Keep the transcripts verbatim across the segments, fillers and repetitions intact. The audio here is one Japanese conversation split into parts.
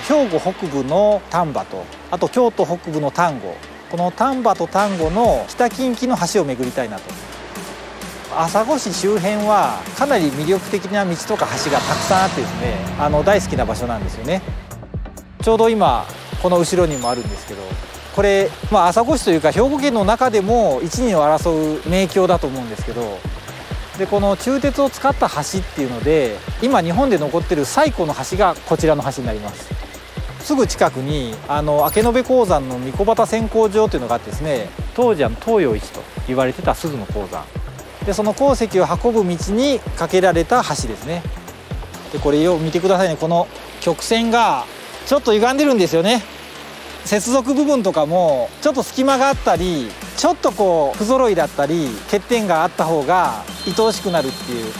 兵庫北部の丹波と、あと京都北部の丹後、この丹波と丹後の北近畿の橋を巡りたいなと。朝来市周辺はかなり魅力的な道とか橋がたくさんあってですね、あの大好きな場所なんですよね。ちょうど今この後ろにもあるんですけど、これ、まあ、朝来市というか兵庫県の中でも一二を争う名橋だと思うんですけど、でこの鋳鉄を使った橋っていうので、今日本で残ってる最古の橋がこちらの橋になります。すぐ近くにあの明延鉱山の御子畑選鉱場というのがあってですね、当時は東洋一と言われてた錫の鉱山で、その鉱石を運ぶ道に架けられた橋ですね。でこれよく見てくださいね。この曲線がちょっと歪んでるんですよね。接続部分とかもちょっと隙間があったり、ちょっとこう不揃いだったり欠点があった方が愛おしくなるっていう、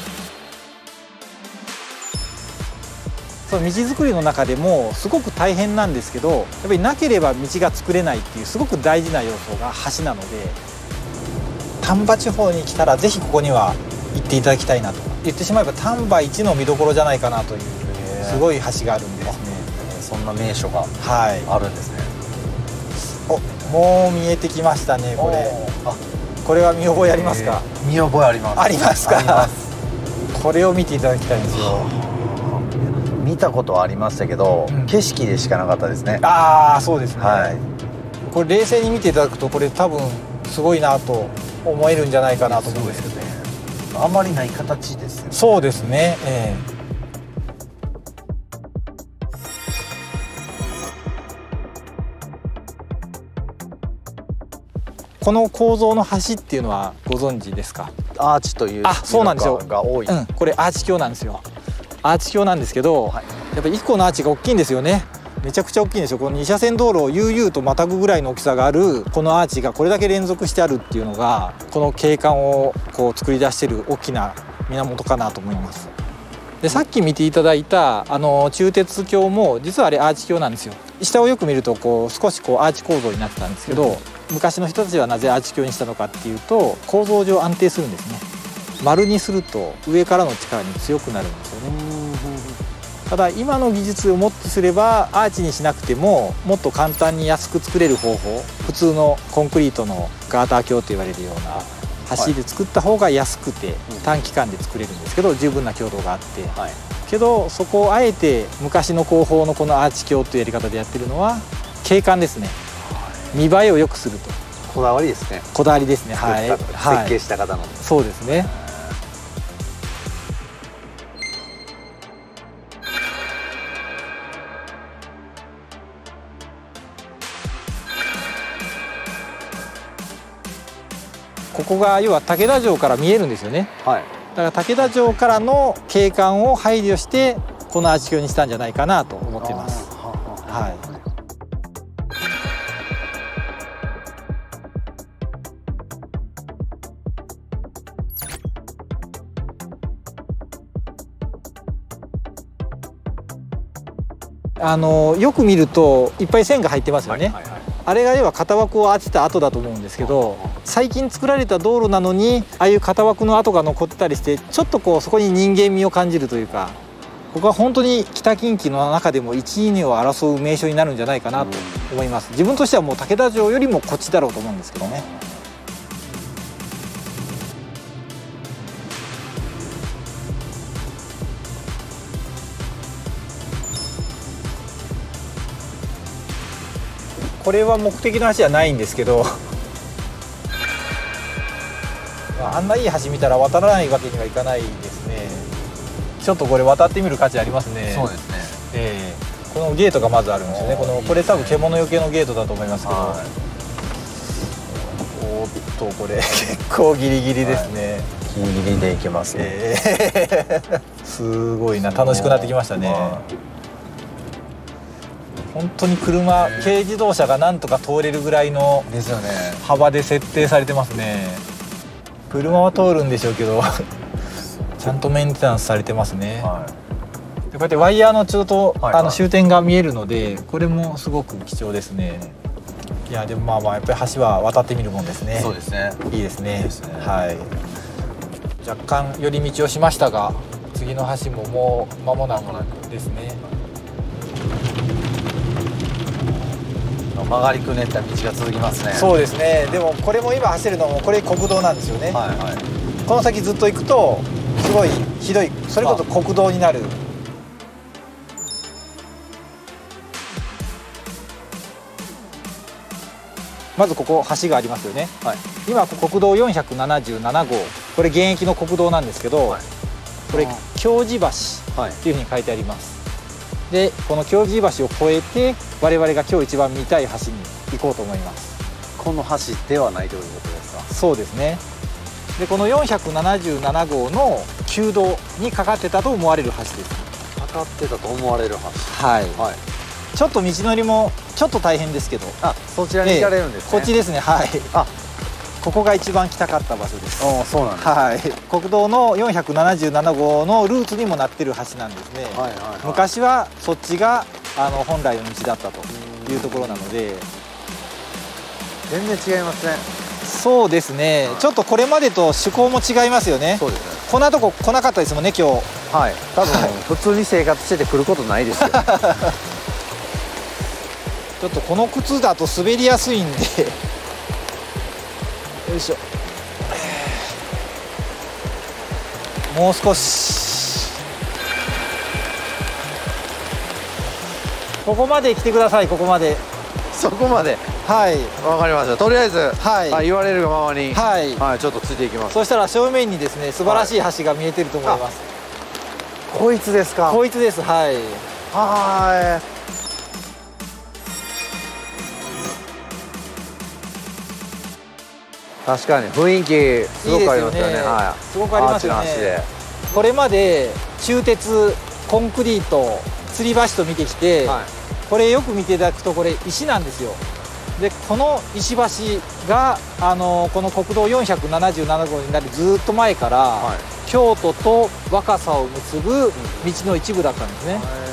その道作りの中でもすごく大変なんですけど、やっぱりなければ道が作れないっていうすごく大事な要素が橋なので、丹波地方に来たらぜひここには行っていただきたいなと。言ってしまえば丹波一の見どころじゃないかなというすごい橋があるんですね。 そんな名所があるんですね。 はい、お、もう見えてきましたね。これ、あ、これは見覚えありますか？ 見覚えあります。 ありますか？これを見ていただきたいんですよ。 見たことはありましたけど、うん、景色でしかなかったですね。 ああ、そうですね、 はい、 これ冷静に見ていただくとこれ多分すごいなと思えるんじゃないかなと思うんですけどね。 あまりない形ですよね。 そうですね、えーこの構造の橋っていうのはご存知ですか？ アーチという、 あ、そうなんですよ、 が多い、 うん、これアーチ橋なんですよ。アーチ橋なんですけど、はい、やっぱりいっこのアーチが大きいんですよね。めちゃくちゃ大きいんですよ。このに車線道路を悠々とまたぐぐらいの大きさがあるこのアーチがこれだけ連続してあるっていうのが、この景観をこう作り出している大きな源かなと思います。でさっき見ていただいたあの鋳鉄橋も実はあれアーチ橋なんですよ。下をよく見るとこう少しこうアーチ構造になってたんですけど、昔の人たちはなぜアーチ橋にしたのかっていうと、構造上安定するんですね。丸にすると上からの力に強くなるんですよね。ただ今の技術をもってすればアーチにしなくてももっと簡単に安く作れる方法、普通のコンクリートのガーター橋と言われるような橋で作った方が安くて短期間で作れるんですけど、十分な強度があって、はい、けどそこをあえて昔の工法のこのアーチ橋というやり方でやってるのは景観ですね。見栄えを良くすると。 こだわりですね。 こだわりですね。はい。 設計した方の。 そうですね。ここが要は武田城から見えるんですよね。はい。だから武田城からの景観を配慮してこのアーチ橋にしたんじゃないかなと思っています。はい。あのよく見るといっぱい線が入ってますよね。あれが要は型枠を当てた跡だと思うんですけど、最近作られた道路なのにああいう型枠の跡が残ってたりして、ちょっとこうそこに人間味を感じるというか、ここは本当に北近畿の中でも一二を争う名所になるんじゃないかなと思います。自分としてはもう武田城よりもこっちだろうと思うんですけどね。これは目的の橋じゃないんですけどあんないい橋見たら渡らないわけにはいかないですね。ちょっとこれ渡ってみる価値ありますね。 そうですね、 えー、このゲートがまずあるんですよね。このこれ多分獣よけのゲートだと思いますけど、はい、おっとこれ結構ギリギリですね、はい、 ギリギリで行けますね、 えー、すごいな、楽しくなってきましたね。本当に車、軽自動車がなんとか通れるぐらいの幅で設定されてますね。車は通るんでしょうけどちゃんとメンテナンスされてますね、はい、でこうやってワイヤーのちょうど、はいはい、あの終点が見えるので、これもすごく貴重ですね。いやでもまあまあやっぱり橋は渡ってみるもんですね。 そうですね、 いいですね。いいですね、はい。若干寄り道をしましたが、次の橋ももう間もなくですね。 の曲がりくねった道が続きますね。 そうですね。でもこれも今走るのもこれ国道なんですよね。 はいはい。 この先ずっと行くとすごいひどい、それこそ国道になる。まずここ橋がありますよね。はい、今国道よんひゃくななじゅうななごう、これ現役の国道なんですけど、はい、これ京路橋っていうふうに書いてあります。でこの京路橋を越えて我々が今日一番見たい橋に行こうと思います。 この橋ではないということですか？ そうですね。でこのよんひゃくななじゅうななごうの旧道にかかってたと思われる橋です。 かかってたと思われる橋。 はい、はい、ちょっと道のりもちょっと大変ですけど、 あ、そちらに行かれるんですね。 こっちですね。はい。あ、ここが一番来たかった場所です。 ああ、そうなんです。 はい。国道のよんひゃくななじゅうななごうのルーツにもなってる橋なんですね。はいはいはい、昔はそっちがあの本来の道だったというところなので、 全然違いますね。 そうですね、はい、ちょっとこれまでと趣向も違いますよね。そうですね。こんなとこ来なかったですもんね、今日。 はい。多分、はい、普通に生活してて来ることないですよ。 ちょっとこの靴だと滑りやすいんでよいしょ、もう少しここまで来てください。ここまで。 そこまで。 はい、 わかりました。とりあえず、はい、言われるがままに、 はい、 はい、ちょっとついていきます。 そしたら正面にですね、素晴らしい橋が見えてると思います。 はい、こいつですか？ こいつです。はい。 はい。確かに雰囲気すごくありますよね。はい、 すごくありますよね。これまで鋳鉄、コンクリート、吊り橋と見てきて、はい、これよく見ていただくとこれ石なんですよ。でこの石橋があのこの国道よんひゃくななじゅうななごうになるずっと前から、はい、京都と若狭を結ぶ道の一部だったんですね。うん、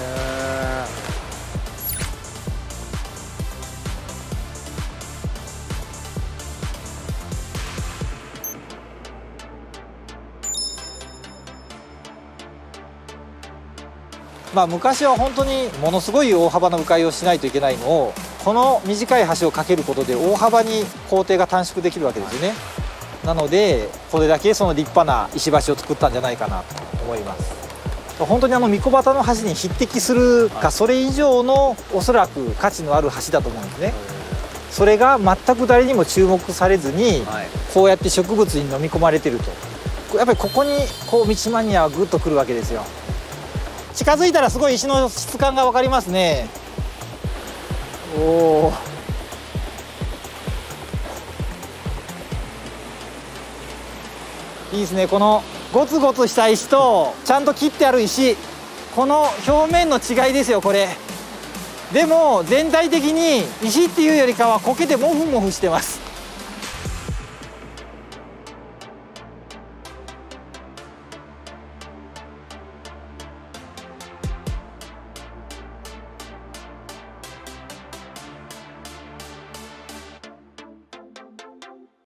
まあ昔は本当にものすごい大幅な迂回をしないといけないのを、この短い橋を架けることで大幅に工程が短縮できるわけですよね。なのでこれだけその立派な石橋を作ったんじゃないかなと思います。本当にあの三子端の橋に匹敵するかそれ以上のおそらく価値のある橋だと思うんですね。それが全く誰にも注目されずにこうやって植物に飲み込まれてると、やっぱりここにこう道マニアはグッとくるわけですよ。近づいたらすごい石の質感が分かりますね。おお、いいですね。このゴツゴツした石とちゃんと切ってある石、この表面の違いですよこれ。でも全体的に石っていうよりかは苔でモフモフしてます。